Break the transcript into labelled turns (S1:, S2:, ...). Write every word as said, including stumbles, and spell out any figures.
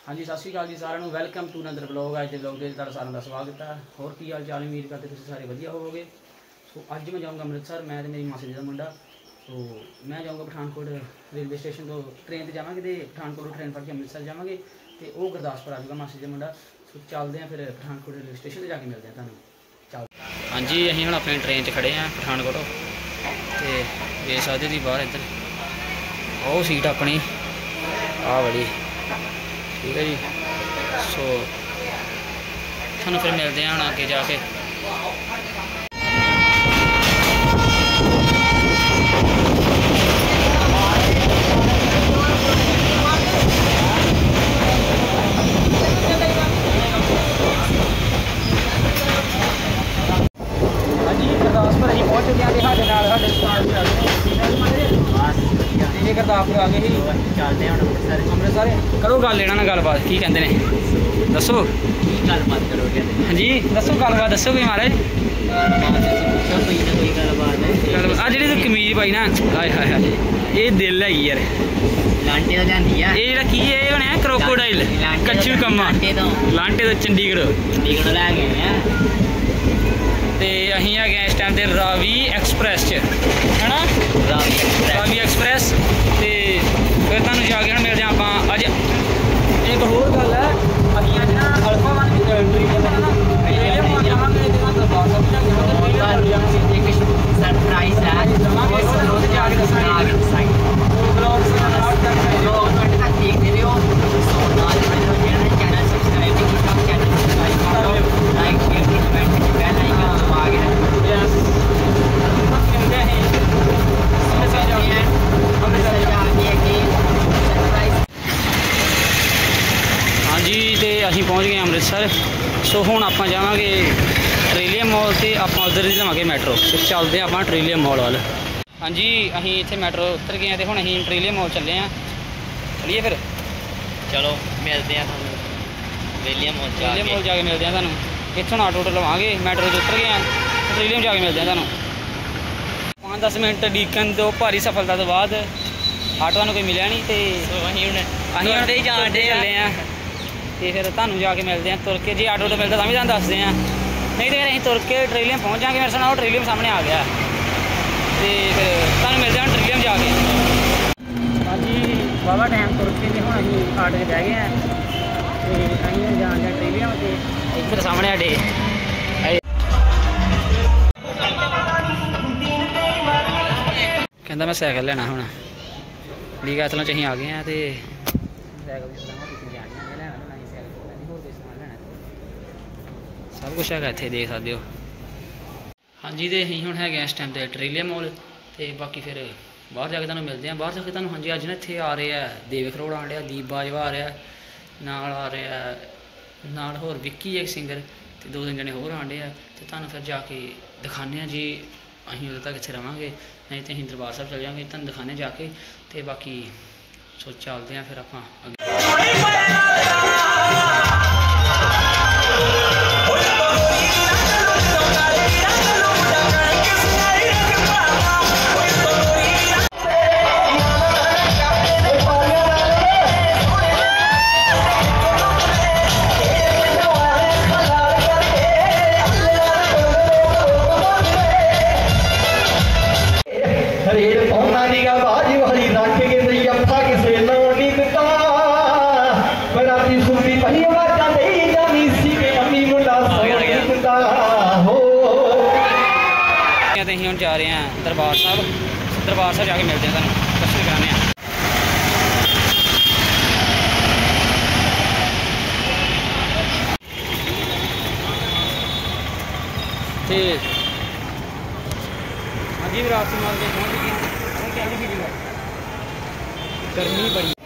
S1: हाँ जी, सत श्री अकाल जी सारिਆਂ ਨੂੰ ਵੈਲਕਮ टू अनदर ब्लॉग। अज के ब्लॉग में तुहाडा सारिਆਂ ਦਾ स्वागत है। होर की हाल चाल, उम्मीद करते तुसीं सारे वधिया होवोगे। सो अज मैं जाऊँगा अमृतसर, मैं तो मेरी मासी जी का मुंडा। तो मैं जाऊँगा पठानकोट रेलवे स्टेशन तो ट्रेन से जावांगे तो पठानकोट ट्रेन फड़ के अमृतसर जावांगे तो वो गुरदासपुर आ जाऊँगा मासी जी का मुंडा। सो चलते हैं फिर पठानकोट रेलवे स्टेशन पर जाके मिलते हैं तुहानूं। चल हाँ जी, असीं हुण अपनी ट्रेन च खड़े हैं पठानकोट तो देख सकते जी बाहर इधर वो सीट अपनी आ बड़ी ठीक है जी। सो थानू फिर मिलते हैं आगे जाके। हाँ जी, गुरदासपुर अभी पहुँच चुके हैं। गुरदासपुर आ गए ही चलते हैं अमृतसर। अमृतसर करो गल लेना ना गलबात की कहते हैं, दसो गलबात करोगे। हाँ जी दसो गलबात दसो कोई महाराज। आ जी तू कमीज पाई ना, हाय हाय हाय ये दिल है यार। लांटे तो जानी है ये जेड़ा की है बनया क्रोकोडाइल कच्चू कम्मा लांटे तो चंडीगढ़ चंडीगढ़ लै गए हैं ते अहीं है इस टाइम ते रावी एक्सप्रैस च है ना, रावी रावी एक्सप्रैस ते फिर तुहानूं जाके ना मिलदे आपां। अज एक होर गल है, असीं अज ना अल्फा वन की ट्रेन है ना एक सरप्राइज है रोज जाके दस्सांगे। ब्लॉग तक देखते रहो, नाल चैनल सब्सक्राइब चैनल सब्सक्राइब करो, like share comment bell icon दबा के रखो। हाँ जी, तो असीं पहुँच गए अमृतसर। सो हुण आपां जावांगे ट्रेलियम मॉल तो आप उधर ही लवांगे मैट्रो। तो चलते हैं आप ट्रेलियम मॉल वाल। हाँ जी, असीं इत्थे मैट्रो उतर गए तो हुण असीं ट्रेलियम मॉल चले हैं। चलिए फिर
S2: चलो मिलते हैं ट्रेलियम मॉल
S1: ट्रेलियम मॉल जाके मिलते हैं तुहानूं। इत्थों ऑटो ऑटो लवांगे, मैट्रो से उतर गए हैं ट्रेलियम जाके मिलते हैं तुहानूं। पाँच दस मिनट डीकन तो भारी सफलता तो बाद ऑटो सानूं कोई मिलिया नहीं तो
S2: असीं हुण
S1: असीं हुण चले हैं तो फिर तुहानूं जाके मिलते हैं तुर के। जे ऑटो ऑटो मिलता तो भी तुहानूं दसदे हैं, नहीं तो फिर असीं तुर के ट्रेलियम पहुँच जाएंगे। मेरे सुना ट्रेलियम सामने आ गया तो फिर तुहानूं मिलते हैं ट्रेलियम जाके। हाँ जी, बाबा टाइम तुर के हम असीं ऑटो में बह गए हैं तो असीं जान दिया ट्रेलियम तो इधर सामने साडे कहता मैं सैकल लेना हूँ लीक असलों अं आ गए हैं तो सब कुछ है इतने देख सकते हो। हाँ जी, तो अं हूँ है इस टाइम तो ट्रेलियम मॉल तो बाकी फिर बाहर जाके तुहानूं मिलते हैं। बाहर जाके तुहानूं हाँ जी अज ना इत्थे आ रहे हैं देव खरोड़ आन रहा, दीप बाजवा आ रहा, नाल आ रहा नाल होर विक्की एक सिंगर तो दो तीन जने होर आन रहे तो तुहानूं फिर जाके दिखाने जी असीं उदों तक इत्थे रहांगे, नहीं तो असीं दरबार साहब चले जाएंगे। तुहानूं दिखाने जाके तो बाकी सो चलते हैं फिर आपां अगे। असीं हुण जा रहे हैं दरबार साहब। दरबार साहब जाके मिलते हैं, तुहानूं दर्शन कराने हैं। तो हाँ जी, विरासत माल के पहुँच गए हैं। गर्मी बड़ी